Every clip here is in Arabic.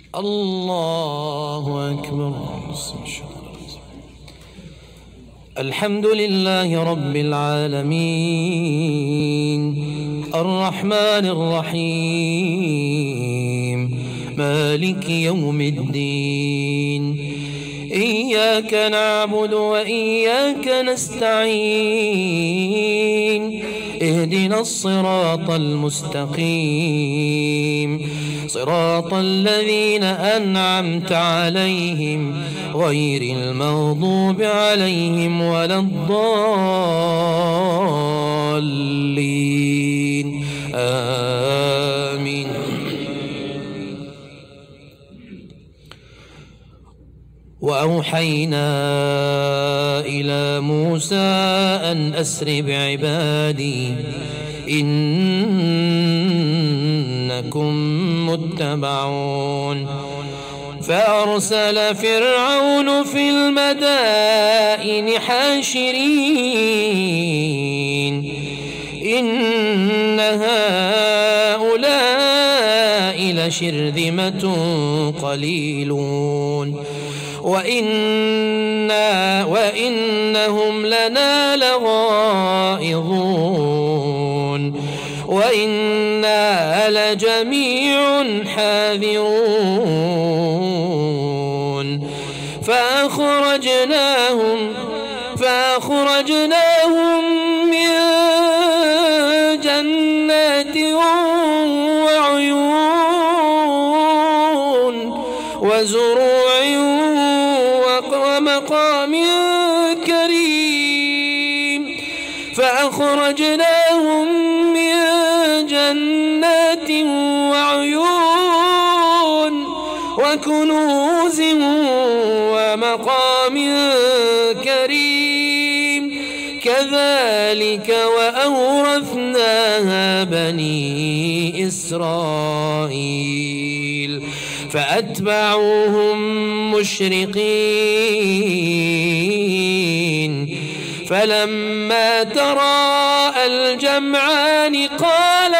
الله أكبر. الحمد لله رب العالمين الرحمن الرحيم مالك يوم الدين. إياك نعبد وإياك نستعين. اهدنا الصراط المستقيم صراط الذين أنعمت عليهم غير المغضوب عليهم ولا الضالين. آمين. وأوحينا إلى موسى أن أسر بعبادي إنكم متبعون. فأرسل فرعون في المدائن حاشرين إن هؤلاء لشرذمة قليلون وإنهم لنا لغائظون وإنا لجميع حاذرون. فأخرجناهم من جنات وعيون وزروع ومقام كريم. فأخرجناهم من جنات وعيون وكنوز ومقام كريم. كذلك وأورثناها بني إسرائيل فأتبعوهم مشرقين. فلما تراءى الجمعان قال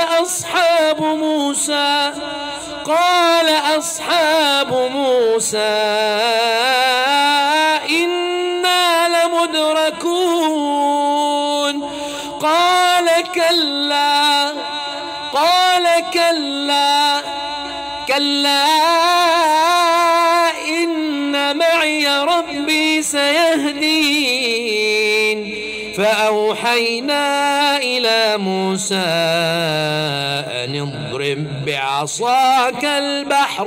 أصحاب موسى إنا لمدركون. قال كلا إن معي ربي سيهدين. فأوحينا إلى موسى أن اضرب بعصاك البحر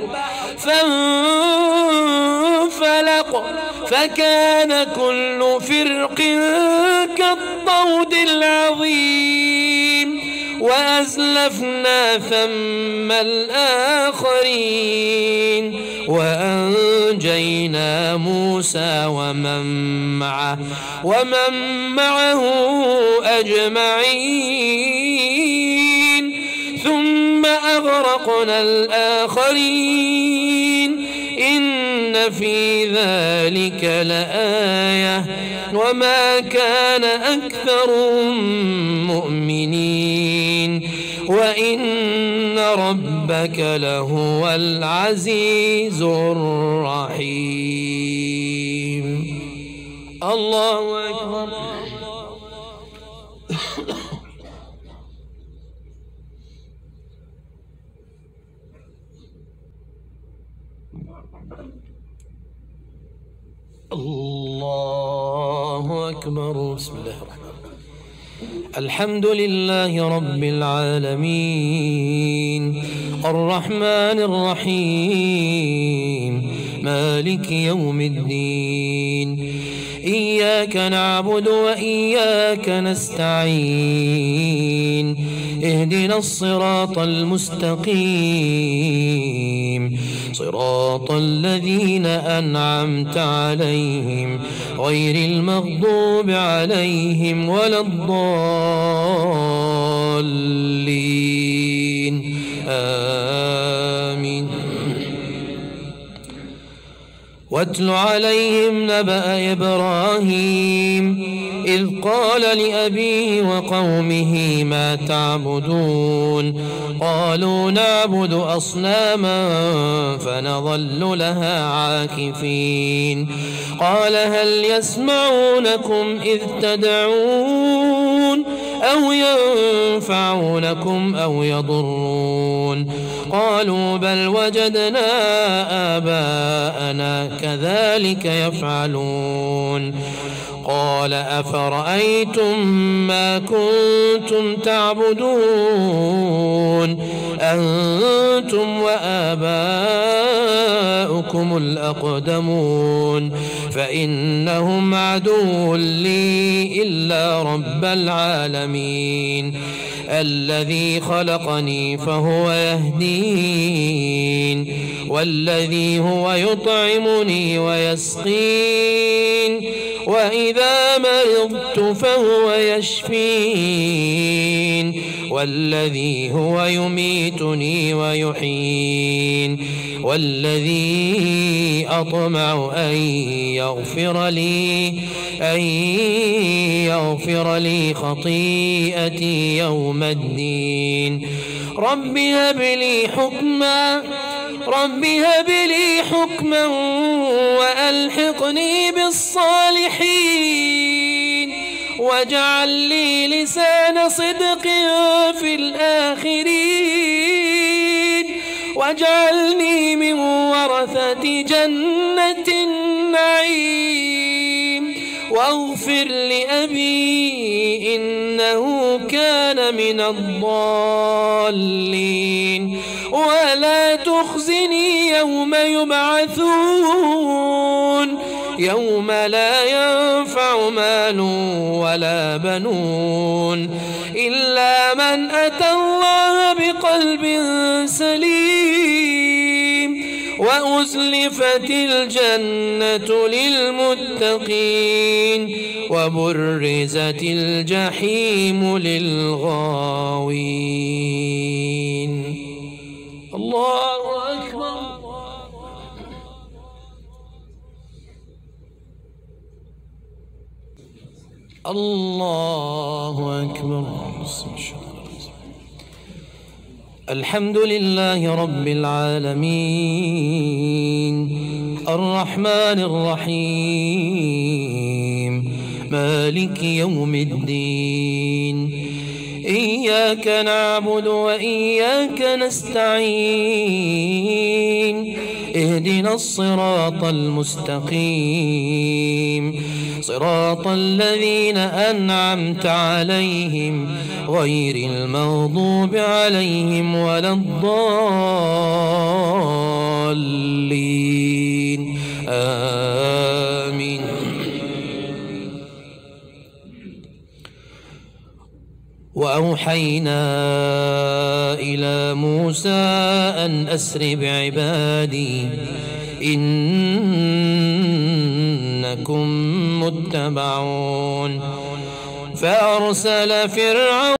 فانفلق فكان كل فرق كالطود العظيم. وأزلفنا ثم الآخرين وأنجينا موسى ومن معه أجمعين ثم أغرقنا الآخرين. إن في ذلك لآية وما كان أكثرهم مؤمنين وإن ربك لهو العزيز الرحيم. الله أكبر. الله أكبر. بسم الله الرحمن الرحيم. الحمد لله رب العالمين الرحمن الرحيم مالك يوم الدين. إياك نعبد وإياك نستعين. اهدنا الصراط المستقيم صراط الذين أنعمت عليهم غير المغضوب عليهم ولا الضالين. آمين. واتل عليهم نبأ إبراهيم إذ قال لأبيه وقومه ما تعبدون قالوا نعبد أصناما فنظل لها عاكفين قال هل يسمعونكم إذ تدعون أو ينفعونكم أو يضرون قالوا بل وجدنا آباءنا كذلك يفعلون قال أفرأيتم ما كنتم تعبدون أنتم وآباؤكم الأقدمون فإنهم عدو لي إلا رب العالمين الذي خلقني فهو يهدين والذي هو يطعمني ويسقين وإذا مرضت فهو يشفين والذي هو يميتني ويحيين والذي أطمع أن يغفر لي خطيئتي يوم الدين رب هب لي حكما وألحقني بالصالحين واجعل لي لسان صدق في الآخرين واجعلني من ورثة جنة النعيم واغفر لأبي إنه كان من الضالين ولا تخزني يوم يبعثون يوم لا ينفع مال ولا بنون إلا من أتى الله بقلب سليم وأزلفت الجنة للمتقين وبرزت الجحيم للغاوين الله أكبر الله أكبر الحمد لله رب العالمين الرحمن الرحيم مالك يوم الدين إياك نعبد وإياك نستعين اهدنا الصراط المستقيم صراط الذين أنعمت عليهم غير المغضوب عليهم ولا الضالين آمين وأوحينا إلى موسى أن أسر بعبادي إنكم متبعون فأرسل فرعون